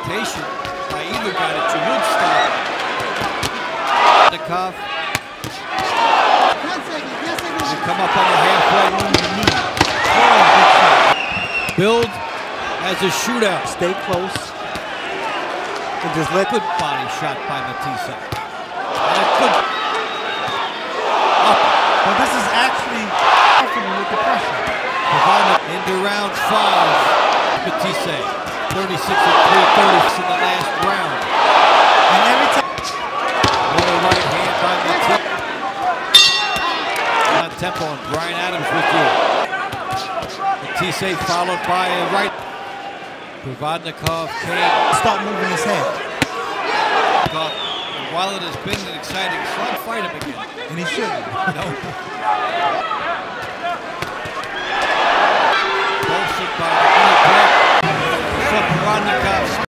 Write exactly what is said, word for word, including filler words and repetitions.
expectation by either guy that you would stop. Provodnikov. You come up on the halfway line. Build as a shootout. Stay close. And just let good body shot by Matthysse. And a good up. But this is actually with the pressure. Provodnikov into round five. Matthysse, thirty-six and three thirty in the last round. And every time. What a right hand by Matthysse. On tempo, and Brian Adams with you. Matthysse followed by a right. Provodnikov came. Stop moving his head. And while it has been an exciting fight, fight him again. And he shouldn't. No. Bolstered by the Provodnikov.